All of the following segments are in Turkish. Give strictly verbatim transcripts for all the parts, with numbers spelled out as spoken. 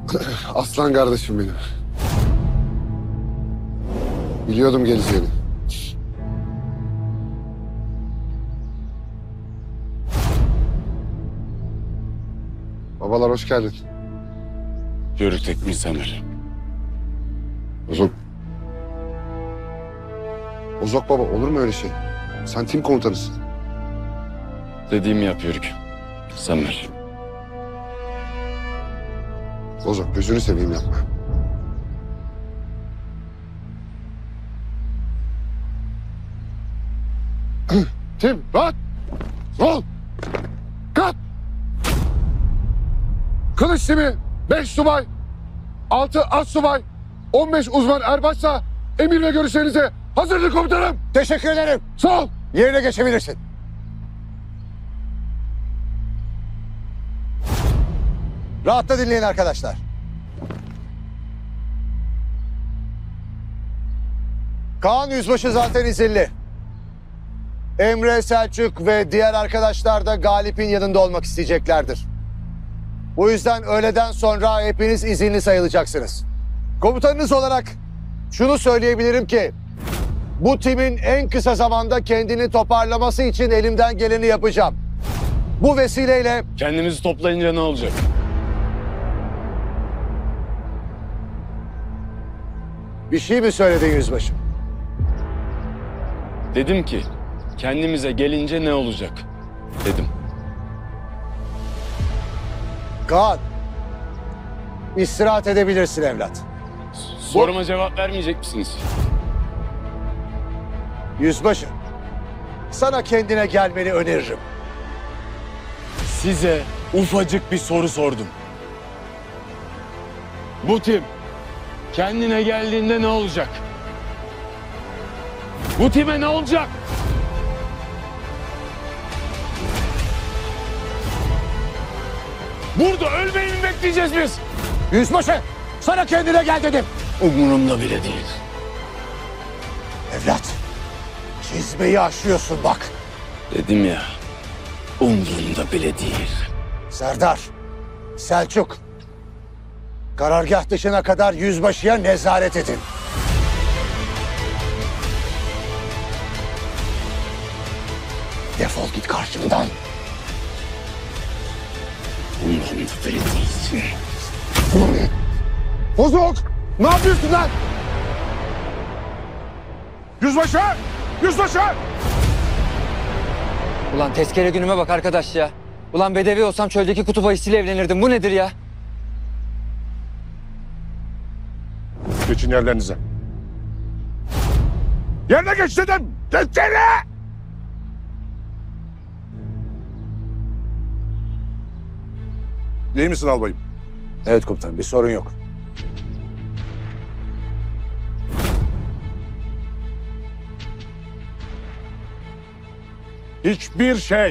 Aslan kardeşim benim. Biliyordum geleceğini. Babalar hoş geldin. Yörük tekmil Semer. Bozok. Bozok baba olur mu öyle şey? Sen tim komutanısın. Dediğimi yap Yörük. Semer. Bozok gözünü seveyim yapma. Tim rahat. Sol. Kat. Kılıç timi beş subay, altı az subay, on beş uzman erbaşsa emir ve görüşlerinize hazırdır komutanım. Teşekkür ederim. Sol. Yerine geçebilirsin. Rahatla dinleyin arkadaşlar. Kaan Yüzbaşı zaten izinli. Emre, Selçuk ve diğer arkadaşlar da Galip'in yanında olmak isteyeceklerdir. Bu yüzden öğleden sonra hepiniz izinli sayılacaksınız. Komutanınız olarak şunu söyleyebilirim ki bu timin en kısa zamanda kendini toparlaması için elimden geleni yapacağım. Bu vesileyle Kendimizi toplayınca ne olacak? bir şey mi söyledin Yüzbaşı? Dedim ki kendimize gelince ne olacak? Dedim. Kaan, istirahat edebilirsin evlat. Soruma cevap vermeyecek misiniz? Yüzbaşı, sana kendine gelmeni öneririm. Size ufacık bir soru sordum. Bu tim kendine geldiğinde ne olacak? Bu time ne olacak? Burada ölmeyi mi bekleyeceğiz biz? Yüzbaşı, sana kendine gel dedim. Umurumda bile değil. Evlat, çizmeyi aşıyorsun bak. Dedim ya, umurumda bile değil. Serdar, Selçuk, karargah dışına kadar yüzbaşıya nezaret edin. Defol git karşımdan. Umurumda bile değilsin. Bozok ne yapıyorsun lan? Yüzbaşı! Yüzbaşı! Ulan tezkere günüme bak arkadaş ya. Ulan bedevi olsam çöldeki kutup ayısıyla evlenirdim. Bu nedir ya? Geçin yerlerinize. Yerine geç dedim. Geçsene! İyi misin albayım? Evet komutanım, bir sorun yok. Hiçbir şey,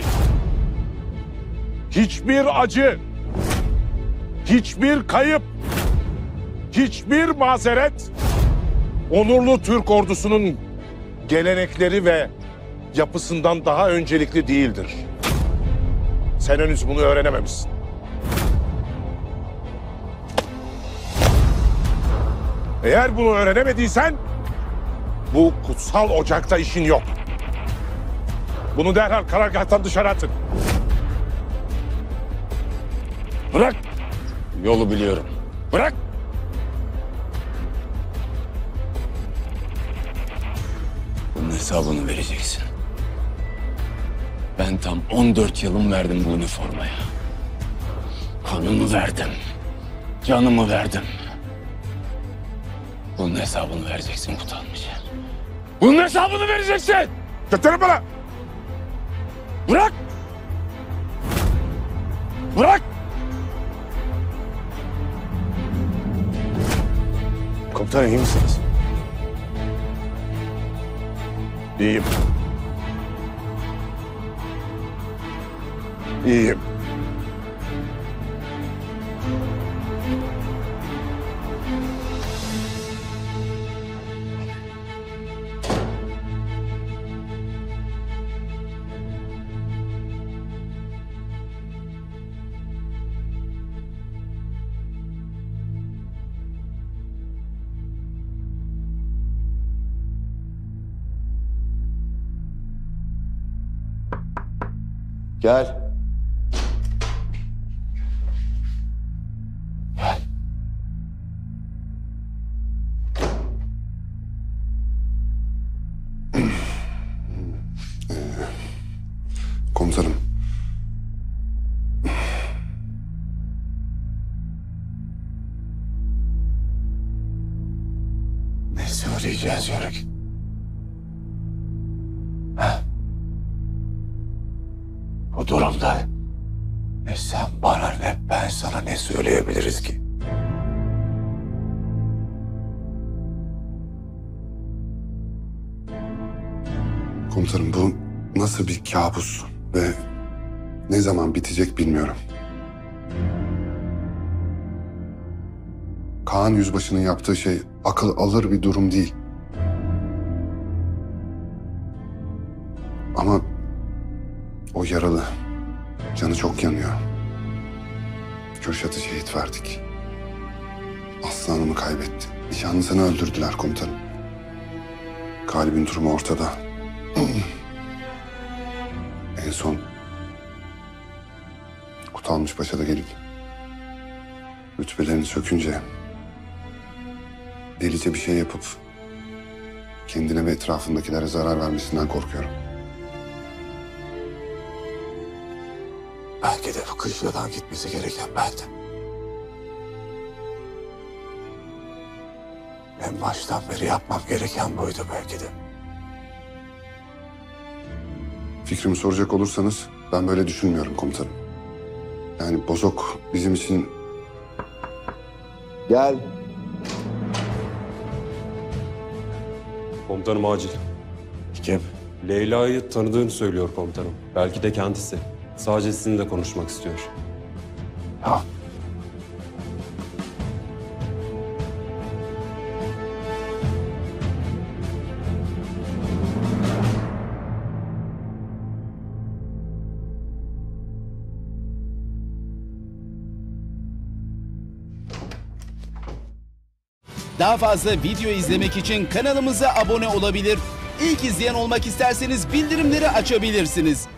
hiçbir acı, hiçbir kayıp, hiçbir mazeret onurlu Türk ordusunun gelenekleri ve yapısından daha öncelikli değildir. Sen henüz bunu öğrenememişsin. Eğer bunu öğrenemediysen bu kutsal ocakta işin yok. Bunu derhal karargâhtan dışarı atın. Bırak! Yolu biliyorum. Bırak! Bunun hesabını vereceksin. Ben tam on dört yılım verdim bu üniformaya. Kanımı verdim. Canımı verdim. Bunun hesabını vereceksin Kutalmış. Bunun hesabını vereceksin! Getirin bana! Bırak! Bırak! Komutanım, iyi misiniz? İyiyim. İyiyim. Gel. Komutanım. Ne söyleyeceğiz Yörük? Ha? Bu durumda ne sen bana ne ben sana ne söyleyebiliriz ki? Komutanım bu nasıl bir kabus ve ne zaman bitecek bilmiyorum. Kaan Yüzbaşı'nın yaptığı şey akıl alır bir durum değil. Ama o yaralı, canı çok yanıyor. Kürşat'ı şehit verdik. Aslı Hanım'ı kaybetti. Nişanlısını öldürdüler komutanım. Galip'in durumu ortada. En son Kutalmış Paşa da gelip rütbelerini sökünce delice bir şey yapıp kendine ve etrafındakilere zarar vermesinden korkuyorum. Belki de bu kışladan gitmesi gereken bendim. En baştan beri yapmam gereken buydu belki de. Fikrimi soracak olursanız ben böyle düşünmüyorum komutanım. Yani Bozok bizim için... Gel. Komutanım acil. Kim? Leyla'yı tanıdığını söylüyor komutanım. Belki de kendisi. Sadece sizinle konuşmak istiyor. Ha. Daha fazla video izlemek için kanalımıza abone olabilir. İlk izleyen olmak isterseniz bildirimleri açabilirsiniz.